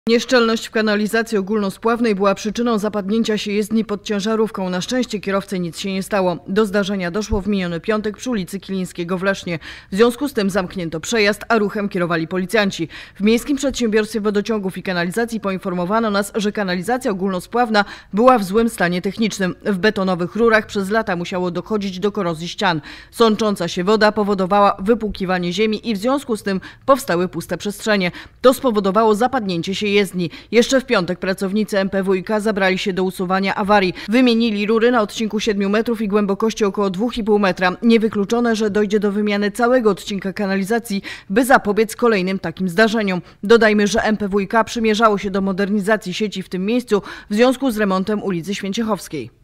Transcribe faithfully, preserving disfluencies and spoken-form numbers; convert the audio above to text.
Nieszczelność w kanalizacji ogólnospławnej była przyczyną zapadnięcia się jezdni pod ciężarówką. Na szczęście kierowcy nic się nie stało. Do zdarzenia doszło w miniony piątek przy ulicy Kilińskiego w Lesznie. W związku z tym zamknięto przejazd, a ruchem kierowali policjanci. W Miejskim Przedsiębiorstwie Wodociągów i Kanalizacji poinformowano nas, że kanalizacja ogólnospławna była w złym stanie technicznym. W betonowych rurach przez lata musiało dochodzić do korozji ścian. Sącząca się woda powodowała wypłukiwanie ziemi i w związku z tym powstały puste przestrzenie. To spowodowało zapadnięcie się jezdni. Jeszcze w piątek pracownicy M P W i K zabrali się do usuwania awarii. Wymienili rury na odcinku siedmiu metrów i głębokości około dwóch i pół metra. Niewykluczone, że dojdzie do wymiany całego odcinka kanalizacji, by zapobiec kolejnym takim zdarzeniom. Dodajmy, że M P W i K przymierzało się do modernizacji sieci w tym miejscu w związku z remontem ulicy Święciechowskiej.